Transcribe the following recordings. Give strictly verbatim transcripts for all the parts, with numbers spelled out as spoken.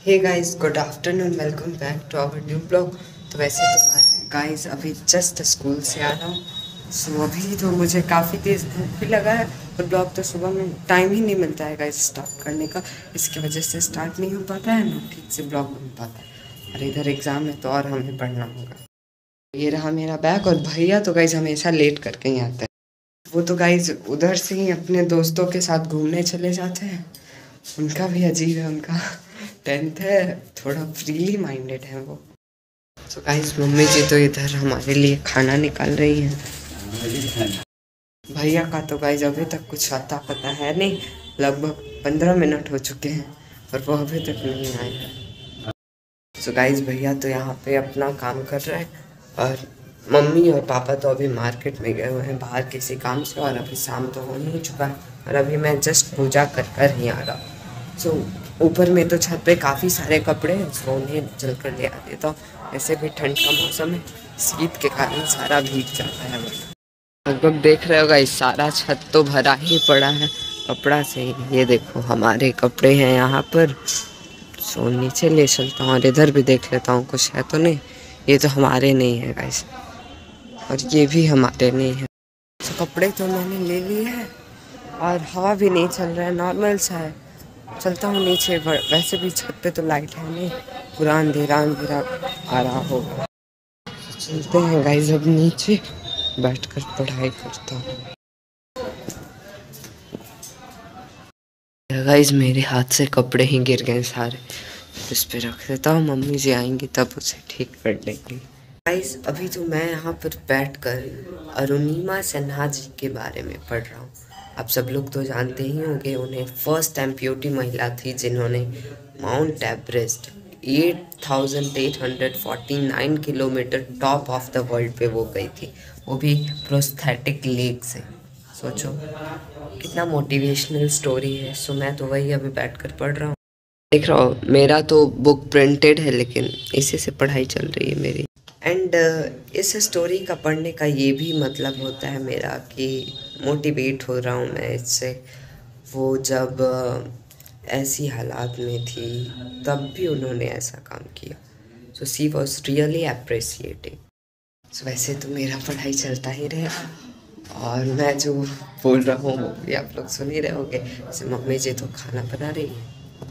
Hey guys, good afternoon, welcome back to our new blog. तो वैसे तो मैं गाइस अभी जस्ट स्कूल से आ रहा हूँ। सो अभी तो मुझे काफ़ी तेज़ भूख भी लगा है और ब्लॉग तो सुबह में टाइम ही नहीं मिलता है गाइस स्टार्ट करने का। इसकी वजह से स्टार्ट नहीं हो पाता है ना, ठीक से ब्लॉग बन पाता है। और इधर एग्ज़ाम है तो और हमें पढ़ना होगा। ये रहा मेरा बैग। और भैया तो गाइस हमेशा लेट करके ही आता है। वो तो गाइस उधर से ही अपने दोस्तों के साथ घूमने चले जाते हैं। उनका भी अजीब है, उनका टेंथ है, थोड़ा फ्रीली माइंडेड है वो। तो गाइस मम्मी जी तो इधर हमारे लिए खाना निकाल रही हैं। भैया का तो गाइस अभी तक कुछ अता पता है नहीं। लगभग पंद्रह मिनट हो चुके हैं और वो अभी तक नहीं आए हैं। तो गाइस भैया तो यहाँ पे अपना काम कर रहे हैं और मम्मी और पापा तो अभी मार्केट में गए हुए हैं बाहर किसी काम से। और अभी शाम तो हो नहीं चुका है और अभी मैं जस्ट पूजा कर कर ही आ रहा हूँ। सो ऊपर में तो छत पे काफ़ी सारे कपड़े हैं, सो उन्हें जल कर ले आ देता हूँ। ऐसे भी ठंड का मौसम है, शीत के कारण सारा भीग जाता है। लगभग देख रहे होगा इस सारा छत तो भरा ही पड़ा है कपड़ा से। ये देखो हमारे कपड़े हैं यहाँ पर। सो नीचे ले चलता हूँ और इधर भी देख लेता हूँ कुछ है तो नहीं। ये तो हमारे नहीं है गाइस और ये भी हमारे नहीं है। तो कपड़े तो मैंने ले लिए हैं और हवा भी नहीं चल रहा है, नॉर्मल सा है। चलता हूँ नीचे। वैसे भी छत पे तो लाइट है नहीं, पूरा अंधेरा अंधेरा आ रहा होगा। चलते हैं गाइस अब नीचे, बैठकर पढ़ाई करता हूँ। गाइस मेरे हाथ से कपड़े ही गिर गए सारे, इस पे रख देता हूँ। मम्मी जी आएंगी तब उसे ठीक कर लेंगी। गाइस अभी तो मैं यहाँ पर बैठकर अरुणिमा सिन्हा जी के बारे में पढ़ रहा हूँ। आप सब लोग तो जानते ही होंगे, उन्हें फर्स्ट एम्प्यूटी महिला थी जिन्होंने माउंट एवरेस्ट आठ हज़ार आठ सौ उनचास kilometre top of the world पे वो गई थी, वो भी प्रोस्थेटिक लेग से। सोचो कितना मोटिवेशनल स्टोरी है। सो मैं तो वही अभी बैठकर पढ़ रहा हूँ। देख रहा हो मेरा तो बुक प्रिंटेड है लेकिन इसी से पढ़ाई चल रही है मेरी। एंड uh, इस स्टोरी का पढ़ने का ये भी मतलब होता है मेरा कि मोटिवेट हो रहा हूँ मैं इससे। वो जब uh, ऐसी हालात में थी तब भी उन्होंने ऐसा काम किया। So she was really appreciating. So वैसे तो मेरा पढ़ाई चलता ही रहेगा और मैं जो बोल रहा हूँ वो भी आप लोग सुन ही रहे होंगे। जैसे मम्मी जी तो खाना बना रही है।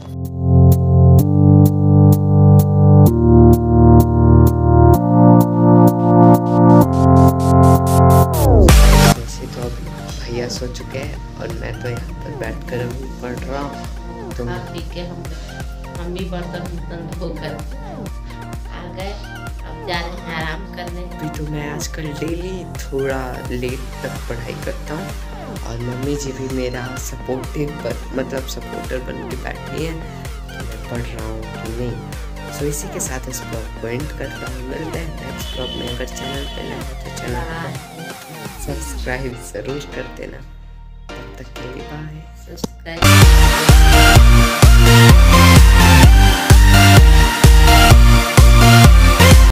भैया सो चुके हैं और मैं तो यहाँ पर बैठकर अभी पढ़ रहा हूँ। तो ठीक है, हम हम भी बर्तन बर्तन धोकर आ गए, अब जा रहे हैं आराम करने। अभी तो मैं आजकल डेली थोड़ा लेट तक पढ़ाई करता हूँ और मम्मी जी भी मेरा सपोर्टिव पर मतलब सपोर्टर बन के बैठी हैं कि मैं पढ़ रहा हूँ कि नहीं। सो इसी के साथ इस ब्लॉग को एंड करता हूँ। मिलते हैं नेक्स्ट ब्लॉग में। अगर चैनल पर नए हो तो चैनल सब्सक्राइब ज़रूर कर देना। तब तक के लिए बाय। सब्सक्राइब